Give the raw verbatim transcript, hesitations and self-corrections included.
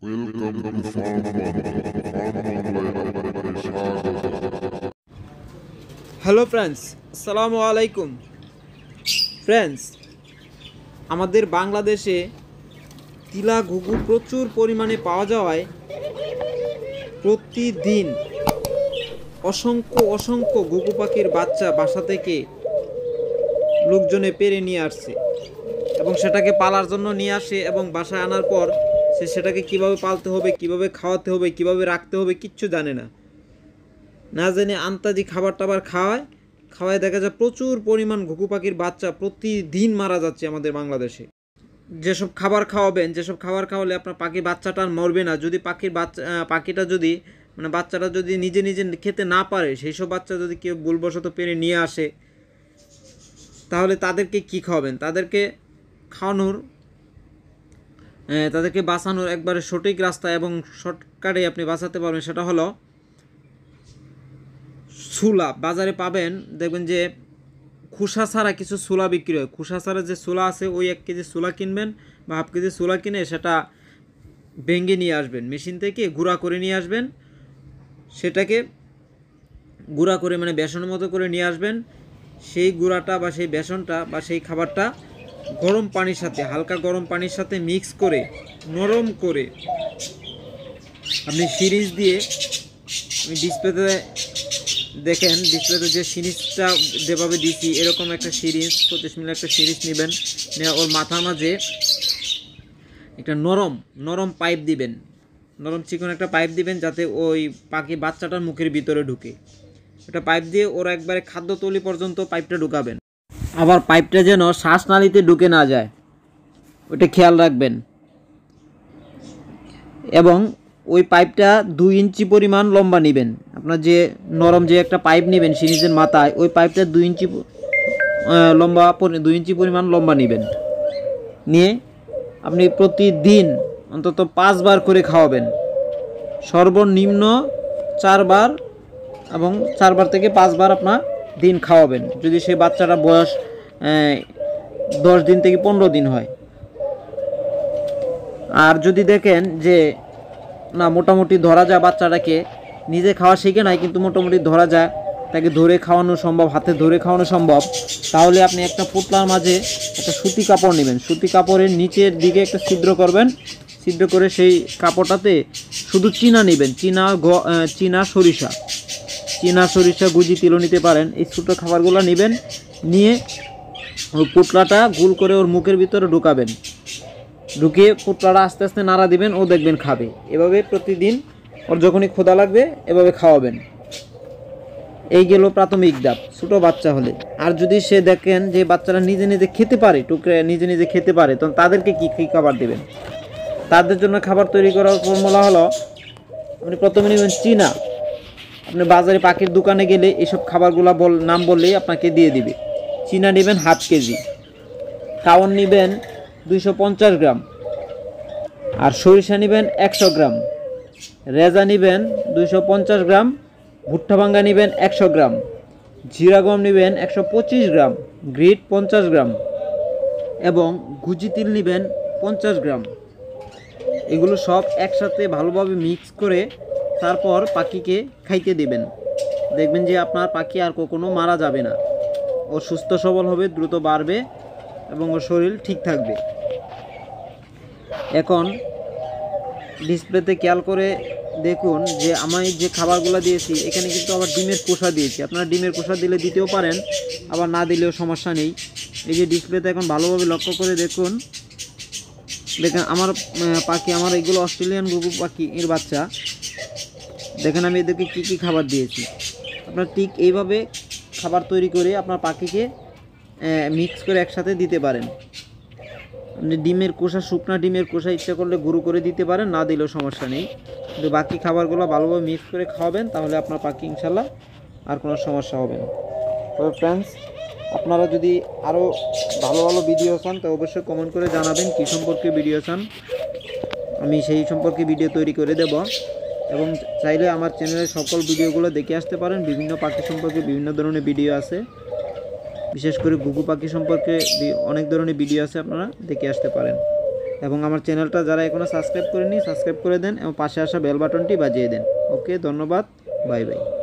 Welcome to Farm Bangla. Hello friends, আসসালামু আলাইকুম। Friends, আমাদের বাংলাদেশে তিলা ঘুঘু প্রচুর পরিমাণে পাওয়া যাওয়ায় প্রতিদিন অসংখ্য অসংখ্য ঘুঘু পাখির বাচ্চা বাসা থেকে লোকজনে পেরে নিয়ে আসছে এবং সেটাকে পালার জন্য নিয়ে আসে এবং বাসায় আনার পর সে সেটাকে কিভাবে পালতে হবে, কিভাবে খাওয়াতে হবে, কিভাবে রাখতে হবে কিচ্ছু জানে না। না জেনে আন্তাজি খাবার টাবার খাওয়ায় খাওয়ায় দেখা যায় প্রচুর পরিমাণ ঘুঘু পাখির বাচ্চা প্রতিদিন মারা যাচ্ছে আমাদের বাংলাদেশে। যেসব খাবার খাওয়াবেন, যেসব খাবার খাওয়ালে আপনার পাখির বাচ্চাটা আর মরবে না, যদি পাখির বাচ্চা পাখিটা যদি মানে বাচ্চাটা যদি নিজে নিজে খেতে না পারে, সেই সব বাচ্চা যদি কেউ ভুলবশত পেরে নিয়ে আসে, তাহলে তাদেরকে কি খাওয়াবেন? তাদেরকে খাওয়ানোর তাদেরকে বাঁচানোর একবারে সঠিক রাস্তা এবং শর্টকাটে আপনি বাঁচাতে পারবেন, সেটা হলো সুলা। বাজারে পাবেন, দেখবেন যে খোসা ছাড়া কিছু সুলা বিক্রি হয়। খোসা ছাড়া যে সুলা আছে, ওই এক কেজি সুলা কিনবেন বা হাফ কেজি সুলা কিনে সেটা ভেঙে নিয়ে আসবেন, মেশিন থেকে গুঁড়া করে নিয়ে আসবেন। সেটাকে গুঁড়া করে মানে বেসনের মতো করে নিয়ে আসবেন। সেই গুঁড়াটা বা সেই বেসনটা বা সেই খাবারটা গরম পানির সাথে, হালকা গরম পানির সাথে মিক্স করে নরম করে আপনি সিরিঞ্জ দিয়ে, আমি ডিসপ্লেতে দেখেন ডিসপ্লেতে যে সিরিজটা যেভাবে দিচ্ছি, এরকম একটা সিরিজ পঁচিশ মিনিট একটা সিরিজ নেবেন, ওর মাথার মাঝে একটা নরম নরম পাইপ দিবেন, নরম চিকন একটা পাইপ দিবেন, যাতে ওই পাখি বাচ্চাটার মুখের ভিতরে ঢুকে। এটা পাইপ দিয়ে ওরা একবারে খাদ্যতলি পর্যন্ত পাইপটা ঢুকাবেন। আবার পাইপটা যেন শ্বাসনালীতে ঢুকে না যায়, ওটা খেয়াল রাখবেন। এবং ওই পাইপটা দুই ইঞ্চি পরিমাণ লম্বা নেবেন। আপনার যে নরম যে একটা পাইপ নেবেন সিরিজের মাথায়, ওই পাইপটা দুই ইঞ্চি লম্বা দুই ইঞ্চি পরিমাণ লম্বা নেবেন। নিয়ে আপনি প্রতিদিন অন্তত পাঁচবার করে খাওয়াবেন, সর্বনিম্ন চারবার, এবং চারবার থেকে পাঁচবার আপনার দিন খাওয়াবেন, যদি সেই বাচ্চাটা বয়স দশ দিন থেকে পনেরো দিন হয়। আর যদি দেখেন যে না মোটামুটি ধরা যায় বাচ্চাটাকে, নিজে খাওয়া শিখে নাই কিন্তু মোটামুটি ধরা যায়, তাকে ধরে খাওয়ানো সম্ভব, হাতে ধরে খাওয়ানো সম্ভব, তাহলে আপনি একটা পুতলার মাঝে একটা সুতি কাপড় নেবেন। সুতি কাপড়ের নিচের দিকে একটা ছিদ্র করবেন, ছিদ্র করে সেই কাপড়টাতে শুধু চীনা নেবেন, চীনা চীনা সরিষা চীনা সরিষা গুজি তিলও নিতে পারেন। এই ছোটো খাবারগুলো নেবেন, নিয়ে ওই পুতলাটা গোল করে ওর মুখের ভিতরে ঢুকাবেন, ঢুকিয়ে পুতলাটা আস্তে আস্তে নাড়া দিবেন, ও দেখবেন খাবে। এভাবে প্রতিদিন ওর যখনই ক্ষুধা লাগবে এভাবে খাওয়াবেন। এই গেল প্রাথমিক ধাপ ছোটো বাচ্চা হলে। আর যদি সে দেখেন যে বাচ্চারা নিজে নিজে খেতে পারে, টুকরে নিজে নিজে খেতে পারে, তখন তাদেরকে কী কী খাবার দেবেন? তাদের জন্য খাবার তৈরি করার ফর্মুলা হলো, আপনি প্রথমে নেবেন চীনা। আপনি বাজারে পাখির দোকানে গেলে এইসব খাবারগুলো বল নাম বললেই আপনাকে দিয়ে দিবে। চীনা নেবেন হাফ কেজি, কাওন নেবেন দুইশো পঞ্চাশ গ্রাম, আর সরিষা নেবেন একশো গ্রাম, রেজা নেবেন দুইশো পঞ্চাশ গ্রাম, ভুট্টা ভাঙ্গা নেবেন একশো গ্রাম, জিরা গম নেবেন একশো পঁচিশ গ্রাম, গ্রিট পঞ্চাশ গ্রাম এবং গুজি তিল নেবেন পঞ্চাশ গ্রাম। এগুলো সব একসাথে ভালোভাবে মিক্স করে তারপর পাখিকে খাইতে দিবেন। দেখবেন যে আপনার পাখি আর কখনো মারা যাবে না, ও সুস্থ সবল হবে, দ্রুত বাড়বে এবং ওর শরীর ঠিক থাকবে। এখন ডিসপ্লেতে খেয়াল করে দেখুন যে আমি যে খাবারগুলো দিয়েছি, এখানে কিন্তু আবার ডিমের কোষা দিয়েছি। আপনারা ডিমের কোষা দিলে দিতেও পারেন, আবার না দিলেও সমস্যা নেই। এই যে ডিসপ্লেতে এখন ভালোভাবে লক্ষ্য করে দেখুন, দেখেন আমার পাখি, আমার এগুলো অস্ট্রেলিয়ান ঘুঘু পাখি এর বাচ্চা। দেখেন আমি এদেরকে কী কী খাবার দিয়েছি। আপনার ঠিক এইভাবে খাবার তৈরি করে আপনার পাখিকে মিক্স করে একসাথে দিতে পারেন। আপনি ডিমের কোষা, শুকনা ডিমের কোষা ইচ্ছা করলে গুঁড়ো করে দিতে পারেন, না দিলেও সমস্যা নেই। কিন্তু বাকি খাবারগুলো ভালোভাবে মিক্স করে খাওয়াবেন, তাহলে আপনার পাখি ইনশাল্লাহ আর কোনো সমস্যা হবে না। তো ফ্রেন্ডস, আপনারা যদি আরও ভালো ভালো ভিডিও চান তো অবশ্যই কমেন্ট করে জানাবেন কী সম্পর্কে ভিডিও চান, আমি সেই সম্পর্কে ভিডিও তৈরি করে দেব। এবং চাইলে আমার চ্যানেলের সকল ভিডিওগুলো দেখে আসতে পারেন। বিভিন্ন পাখি সম্পর্কে বিভিন্ন ধরনের ভিডিও আছে, বিশেষ করে ঘুঘু পাখি সম্পর্কে অনেক ধরনের ভিডিও আছে, আপনারা দেখে আসতে পারেন। এবং আমার চ্যানেলটা যারা এখনও সাবস্ক্রাইব করেনি সাবস্ক্রাইব করে দেন এবং পাশে আসা বেল বাটনটি বাজিয়ে দেন। ওকে, ধন্যবাদ, বাই বাই।